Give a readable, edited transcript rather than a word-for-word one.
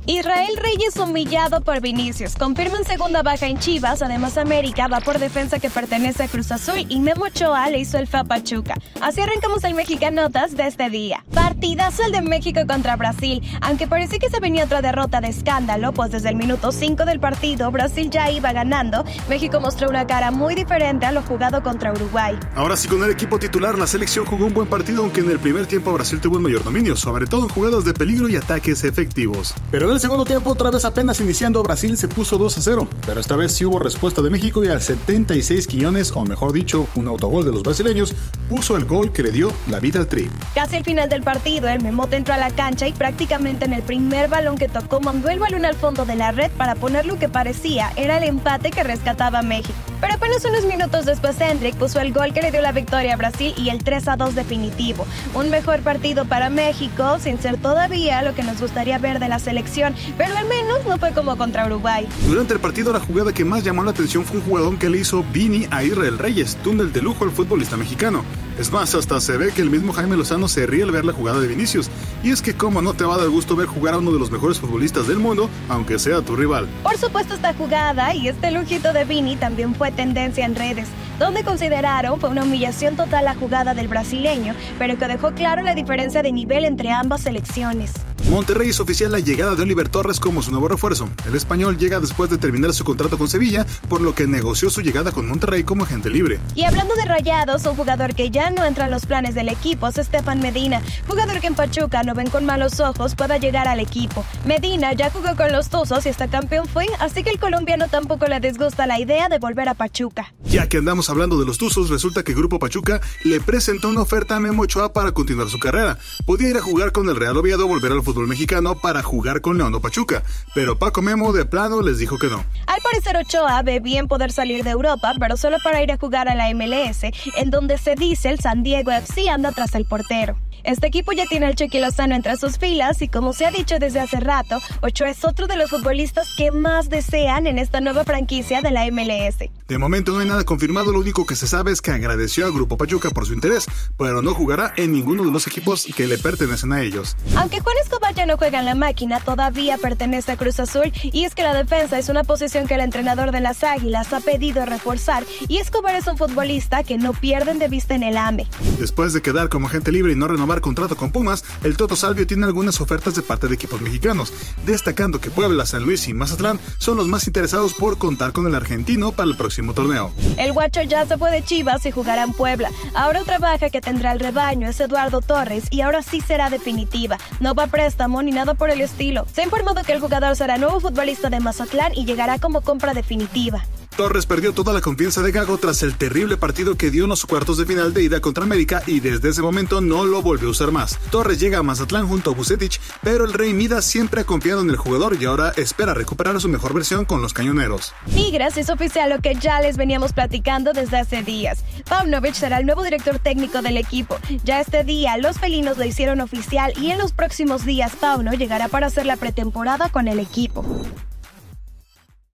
Israel Reyes humillado por Vinicius. Confirman segunda baja en Chivas. Además, América va por defensa que pertenece a Cruz Azul y Memo Ochoa le hizo el feo a Pachuca. Así arrancamos el Mexicanotas de este día. Partidazo el de México contra Brasil. Aunque parecía que se venía otra derrota de escándalo, pues desde el minuto 5 del partido Brasil ya iba ganando. México mostró una cara muy diferente a lo jugado contra Uruguay. Ahora sí, con el equipo titular, la selección jugó un buen partido, aunque en el primer tiempo Brasil tuvo un mayor dominio, sobre todo en jugadas de peligro y ataques efectivos. Pero en el segundo tiempo, otra vez apenas iniciando, Brasil se puso 2-0, pero esta vez sí hubo respuesta de México y al 76 Quiñones, o mejor dicho, un autogol de los brasileños, puso el gol que le dio la vida al Tri. Casi al final del partido, el Memote entró a la cancha y prácticamente en el primer balón que tocó mandó el balón al fondo de la red para poner lo que parecía era el empate que rescataba a México. Pero apenas unos minutos después, Hendrick puso el gol que le dio la victoria a Brasil y el 3-2 definitivo. Un mejor partido para México, sin ser todavía lo que nos gustaría ver de la selección, pero al menos no fue como contra Uruguay. Durante el partido, la jugada que más llamó la atención fue un jugadón que le hizo Vini a Israel Reyes, túnel de lujo al futbolista mexicano. Es más, hasta se ve que el mismo Jaime Lozano se ríe al ver la jugada de Vinicius. Y es que cómo no te va a dar gusto ver jugar a uno de los mejores futbolistas del mundo, aunque sea tu rival. Por supuesto, esta jugada y este lujito de Vini también fue tendencia en redes, donde consideraron fue una humillación total la jugada del brasileño, pero que dejó claro la diferencia de nivel entre ambas selecciones. Monterrey hizo oficial la llegada de Oliver Torres como su nuevo refuerzo. El español llega después de terminar su contrato con Sevilla, por lo que negoció su llegada con Monterrey como agente libre. Y hablando de Rayados, un jugador que ya no entra en los planes del equipo es Estefan Medina, jugador que en Pachuca no ven con malos ojos pueda llegar al equipo. Medina ya jugó con los Tuzos y hasta campeón fue, así que el colombiano tampoco le disgusta la idea de volver a Pachuca. Ya que andamos hablando de los Tuzos, resulta que Grupo Pachuca le presentó una oferta a Memo Ochoa para continuar su carrera. Podía ir a jugar con el Real Oviedo o volver al fútbol mexicano para jugar con León o Pachuca, pero Paco Memo de plano les dijo que no. Al parecer Ochoa ve bien poder salir de Europa, pero solo para ir a jugar a la MLS, en donde se dice el San Diego FC anda tras el portero. Este equipo ya tiene al Chucky Lozano entre sus filas y como se ha dicho desde hace rato, Ochoa es otro de los futbolistas que más desean en esta nueva franquicia de la MLS. De momento no hay nada confirmado, lo único que se sabe es que agradeció al Grupo Pachuca por su interés, pero no jugará en ninguno de los equipos que le pertenecen a ellos. Aunque Juan Escobar ya no juega en la máquina, todavía pertenece a Cruz Azul y es que la defensa es una posición que el entrenador de las Águilas ha pedido reforzar y Escobar es un futbolista que no pierden de vista en el AME. Después de quedar como agente libre y no renovar contrato con Pumas, el Toto Salvio tiene algunas ofertas de parte de equipos mexicanos, destacando que Puebla, San Luis y Mazatlán son los más interesados por contar con el argentino para el próximo torneo. El Guacho ya se fue de Chivas y jugará en Puebla. Ahora otra baja que tendrá el rebaño es Eduardo Torres y ahora sí será definitiva. No va a préstamo ni nada por el estilo. Se ha informado que el jugador será nuevo futbolista de Mazatlán y llegará como compra definitiva. Torres perdió toda la confianza de Gago tras el terrible partido que dio en los cuartos de final de ida contra América y desde ese momento no lo volvió a usar más. Torres llega a Mazatlán junto a Vucetich, pero el Rey Midas siempre ha confiado en el jugador y ahora espera recuperar su mejor versión con los cañoneros. Tigres es oficial lo que ya les veníamos platicando desde hace días. Paunovic será el nuevo director técnico del equipo. Ya este día los felinos lo hicieron oficial y en los próximos días Pauno llegará para hacer la pretemporada con el equipo.